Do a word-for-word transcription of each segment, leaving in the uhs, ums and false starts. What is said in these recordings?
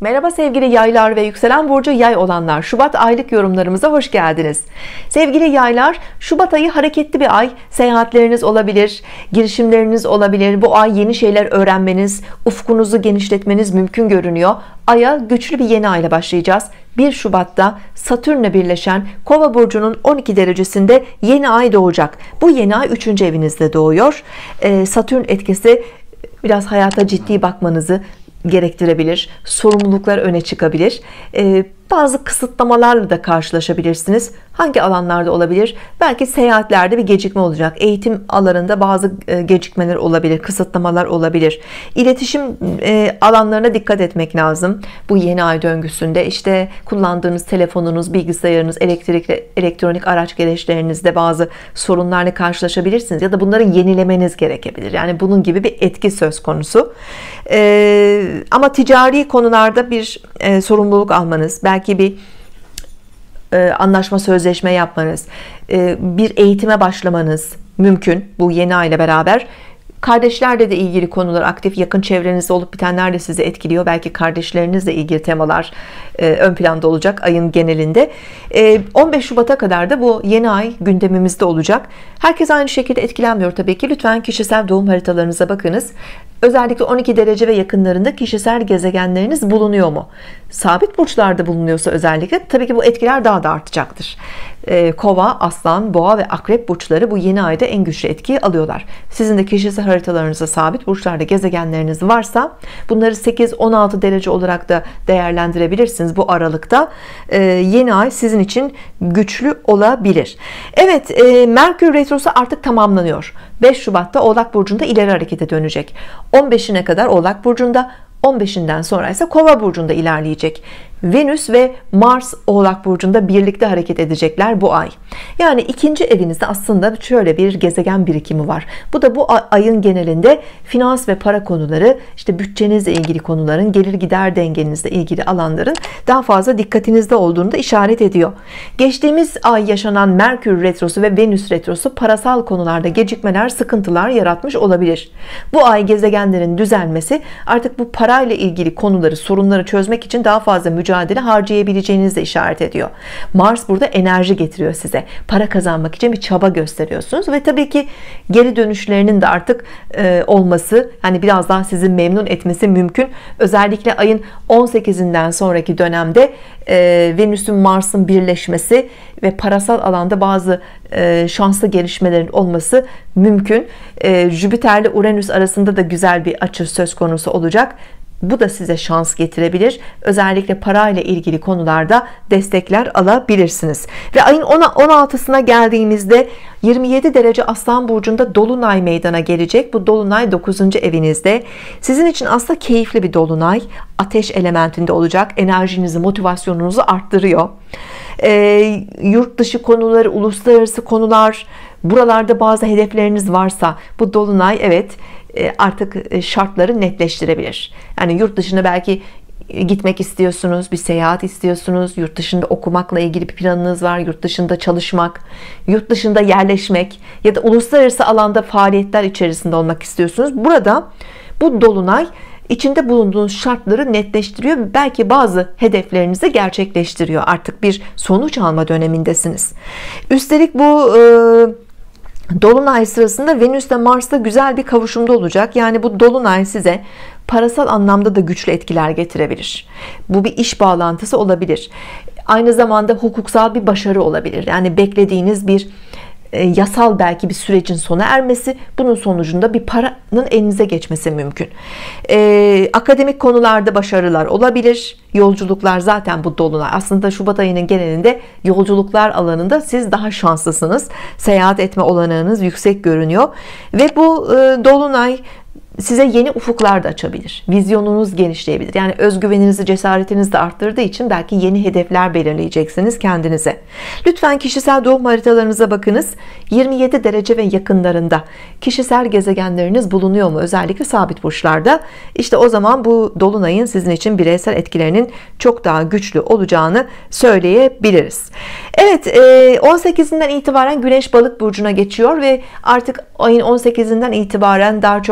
Merhaba sevgili yaylar ve yükselen burcu yay olanlar, Şubat aylık yorumlarımıza hoş geldiniz. Sevgili yaylar, Şubat ayı hareketli bir ay. Seyahatleriniz olabilir, girişimleriniz olabilir. Bu ay yeni şeyler öğrenmeniz, ufkunuzu genişletmeniz mümkün görünüyor. Aya güçlü bir yeni ay ile başlayacağız. bir Şubat'ta Satürn'le birleşen Kova burcunun on iki derecesinde yeni ay doğacak. Bu yeni ay üçüncü evinizde doğuyor. Ee, Satürn etkisi biraz hayata ciddi bakmanızı gerektirebilir, sorumluluklar öne çıkabilir, ee, bazı kısıtlamalarla da karşılaşabilirsiniz. Hangi alanlarda olabilir? Belki seyahatlerde bir gecikme olacak, eğitim alanında bazı gecikmeler olabilir, kısıtlamalar olabilir. İletişim alanlarına dikkat etmek lazım bu yeni ay döngüsünde. İşte kullandığınız telefonunuz, bilgisayarınız, elektrikli elektronik araç gereçlerinizde bazı sorunlarla karşılaşabilirsiniz ya da bunları yenilemeniz gerekebilir. Yani bunun gibi bir etki söz konusu. Ee, ama ticari konularda bir e, sorumluluk almanız, belki bir e, anlaşma, sözleşme yapmanız, e, bir eğitime başlamanız mümkün bu yeni ay ile beraber. Kardeşlerle de ilgili konular aktif, yakın çevrenizde olup bitenler de sizi etkiliyor. Belki kardeşlerinizle ilgili temalar e, ön planda olacak ayın genelinde. e, on beş Şubat'a kadar da bu yeni ay gündemimizde olacak. Herkes aynı şekilde etkilenmiyor tabii ki. Lütfen kişisel doğum haritalarınıza bakınız. Özellikle on iki derece ve yakınlarında kişisel gezegenleriniz bulunuyor mu? Sabit burçlarda bulunuyorsa özellikle tabii ki bu etkiler daha da artacaktır. Kova, Aslan, Boğa ve Akrep burçları bu yeni ayda en güçlü etkiyi alıyorlar. Sizin de kişisel haritalarınızda sabit burçlarda gezegenleriniz varsa bunları sekiz on altı derece olarak da değerlendirebilirsiniz bu aralıkta. Yeni ay sizin için güçlü olabilir. Evet, Merkür retrosu artık tamamlanıyor. beş Şubat'ta Oğlak burcunda ileri harekete dönecek. on beşine kadar Oğlak burcunda, on beşinden sonra ise Kova burcunda ilerleyecek. Venüs ve Mars Oğlak burcunda birlikte hareket edecekler bu ay. Yani ikinci evinizde aslında şöyle bir gezegen birikimi var. Bu da bu ayın genelinde finans ve para konuları, işte bütçenizle ilgili konuların, gelir gider dengenizle ilgili alanların daha fazla dikkatinizde olduğunu da işaret ediyor. Geçtiğimiz ay yaşanan Merkür retrosu ve Venüs retrosu parasal konularda gecikmeler, sıkıntılar yaratmış olabilir. Bu ay gezegenlerin düzelmesi artık bu parayla ilgili konuları, sorunları çözmek için daha fazla mücadele mücadele harcayabileceğinizi de işaret ediyor. Mars burada enerji getiriyor size. Para kazanmak için bir çaba gösteriyorsunuz ve tabii ki geri dönüşlerinin de artık e, olması, hani biraz daha sizi memnun etmesi mümkün. Özellikle ayın on sekizinden sonraki dönemde e, Venüs'ün Mars'ın birleşmesi ve parasal alanda bazı e, şanslı gelişmelerin olması mümkün. E, Jüpiter'le Uranüs arasında da güzel bir açı söz konusu olacak. Bu da size şans getirebilir. Özellikle parayla ilgili konularda destekler alabilirsiniz. Ve ayın on altısına geldiğimizde yirmi yedi derece Aslan burcunda dolunay meydana gelecek. Bu dolunay dokuzuncu evinizde. Sizin için aslında keyifli bir dolunay. Ateş elementinde olacak. Enerjinizi, motivasyonunuzu arttırıyor. E, yurt dışı konuları, uluslararası konular, buralarda bazı hedefleriniz varsa bu dolunay evet artık şartları netleştirebilir. Yani yurt dışına belki gitmek istiyorsunuz, bir seyahat istiyorsunuz, yurt dışında okumakla ilgili bir planınız var, yurt dışında çalışmak, yurt dışında yerleşmek ya da uluslararası alanda faaliyetler içerisinde olmak istiyorsunuz. Burada bu dolunay içinde bulunduğunuz şartları netleştiriyor. Belki bazı hedeflerinizi gerçekleştiriyor. Artık bir sonuç alma dönemindesiniz. Üstelik bu e, dolunay sırasında Venüs ile Mars'ta güzel bir kavuşumda olacak. Yani bu dolunay size parasal anlamda da güçlü etkiler getirebilir. Bu bir iş bağlantısı olabilir. Aynı zamanda hukuksal bir başarı olabilir. Yani beklediğiniz bir yasal belki bir sürecin sona ermesi, bunun sonucunda bir paranın elinize geçmesi mümkün. Ee, akademik konularda başarılar olabilir. Yolculuklar zaten bu dolunay. Aslında Şubat ayının genelinde yolculuklar alanında siz daha şanslısınız. Seyahat etme olanağınız yüksek görünüyor. Ve bu e, dolunay size yeni ufuklar da açabilir. Vizyonunuz genişleyebilir. Yani özgüveninizi, cesaretinizi de arttırdığı için belki yeni hedefler belirleyeceksiniz kendinize. Lütfen kişisel doğum haritalarınıza bakınız. yirmi yedi derece ve yakınlarında kişisel gezegenleriniz bulunuyor mu? Özellikle sabit burçlarda. İşte o zaman bu dolunayın sizin için bireysel etkilerinin çok daha güçlü olacağını söyleyebiliriz. Evet, on sekizinden itibaren Güneş Balık burcuna geçiyor ve artık ayın on sekizinden itibaren daha çok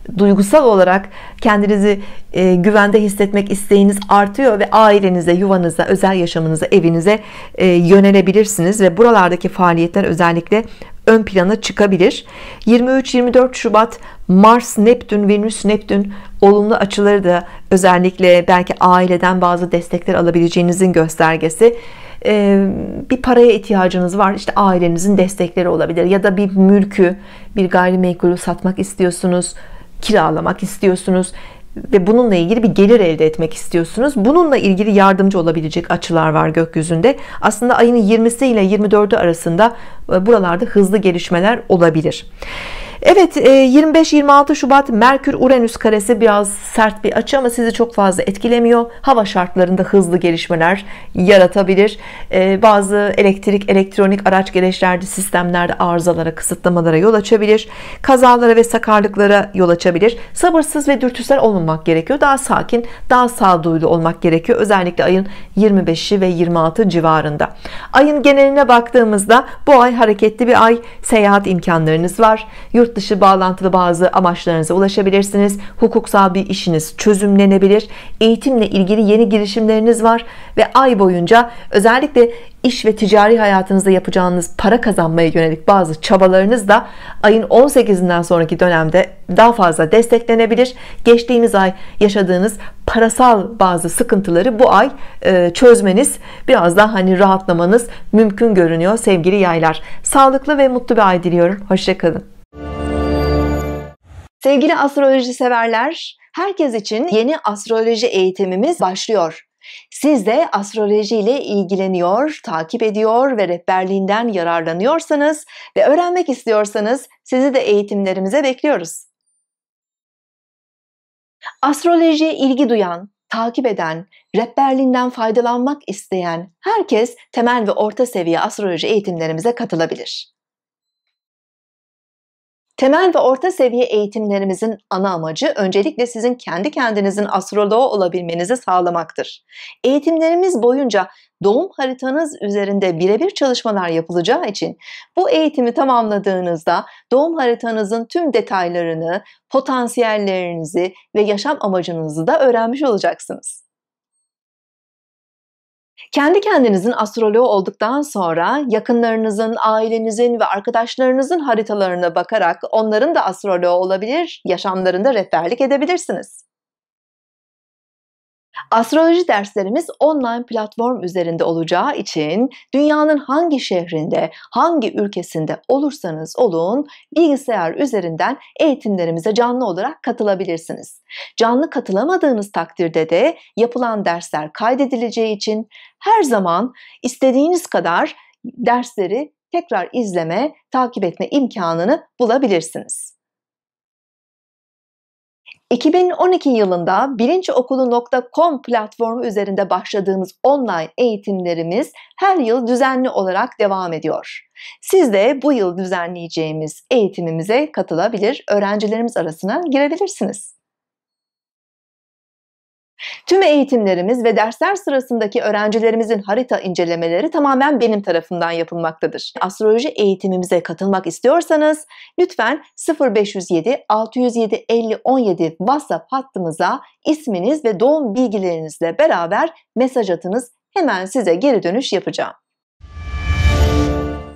duygusal olarak kendinizi e, güvende hissetmek isteğiniz artıyor ve ailenize, yuvanıza, özel yaşamınıza, evinize e, yönelebilirsiniz ve buralardaki faaliyetler özellikle ön plana çıkabilir. yirmi üç yirmi dört Şubat Mars Neptün Venüs Neptün olumlu açıları da özellikle belki aileden bazı destekler alabileceğinizin göstergesi. Ee, bir paraya ihtiyacınız var, işte ailenizin destekleri olabilir ya da bir mülkü, bir gayrimenkulü satmak istiyorsunuz, kiralamak istiyorsunuz ve bununla ilgili bir gelir elde etmek istiyorsunuz. Bununla ilgili yardımcı olabilecek açılar var gökyüzünde. Aslında ayın yirmisi ile yirmi dördü arasında buralarda hızlı gelişmeler olabilir. Evet, yirmi beş yirmi altı Şubat Merkür Uranüs karesi biraz sert bir açı ama sizi çok fazla etkilemiyor. Hava şartlarında hızlı gelişmeler yaratabilir. Bazı elektrik, elektronik araç gereçlerde, sistemlerde arızalara, kısıtlamalara yol açabilir. Kazalara ve sakarlıklara yol açabilir. Sabırsız ve dürtüsel olmamak gerekiyor. Daha sakin, daha sağduyulu olmak gerekiyor. Özellikle ayın yirmi beşi ve yirmi altı civarında. Ayın geneline baktığımızda bu ay hareketli bir ay. Seyahat imkanlarınız var. Yurt dışı bağlantılı bazı amaçlarınıza ulaşabilirsiniz. Hukuksal bir işiniz çözümlenebilir. Eğitimle ilgili yeni girişimleriniz var ve ay boyunca özellikle iş ve ticari hayatınızda yapacağınız para kazanmaya yönelik bazı çabalarınız da ayın on sekizinden sonraki dönemde daha fazla desteklenebilir. Geçtiğimiz ay yaşadığınız parasal bazı sıkıntıları bu ay e, çözmeniz, biraz daha hani rahatlamanız mümkün görünüyor sevgili yaylar. Sağlıklı ve mutlu bir ay diliyorum. Hoşça kalın. Sevgili astroloji severler, herkes için yeni astroloji eğitimimiz başlıyor. Siz de astroloji ile ilgileniyor, takip ediyor ve rehberliğinden yararlanıyorsanız ve öğrenmek istiyorsanız sizi de eğitimlerimize bekliyoruz. Astrolojiye ilgi duyan, takip eden, rehberliğinden faydalanmak isteyen herkes temel ve orta seviye astroloji eğitimlerimize katılabilir. Temel ve orta seviye eğitimlerimizin ana amacı öncelikle sizin kendi kendinizin astroloğu olabilmenizi sağlamaktır. Eğitimlerimiz boyunca doğum haritanız üzerinde birebir çalışmalar yapılacağı için bu eğitimi tamamladığınızda doğum haritanızın tüm detaylarını, potansiyellerinizi ve yaşam amacınızı da öğrenmiş olacaksınız. Kendi kendinizin astroloğu olduktan sonra yakınlarınızın, ailenizin ve arkadaşlarınızın haritalarına bakarak onların da astroloğu olabilir, yaşamlarında rehberlik edebilirsiniz. Astroloji derslerimiz online platform üzerinde olacağı için dünyanın hangi şehrinde, hangi ülkesinde olursanız olun bilgisayar üzerinden eğitimlerimize canlı olarak katılabilirsiniz. Canlı katılamadığınız takdirde de yapılan dersler kaydedileceği için her zaman istediğiniz kadar dersleri tekrar izleme, takip etme imkanını bulabilirsiniz. iki bin on iki yılında bilinçokulu nokta com platformu üzerinde başladığımız online eğitimlerimiz her yıl düzenli olarak devam ediyor. Siz de bu yıl düzenleyeceğimiz eğitimimize katılabilir, öğrencilerimiz arasına girebilirsiniz. Tüm eğitimlerimiz ve dersler sırasındaki öğrencilerimizin harita incelemeleri tamamen benim tarafımdan yapılmaktadır. Astroloji eğitimimize katılmak istiyorsanız lütfen sıfır beş yüz yedi altı yüz yedi elli on yedi WhatsApp hattımıza isminiz ve doğum bilgilerinizle beraber mesaj atınız. Hemen size geri dönüş yapacağım.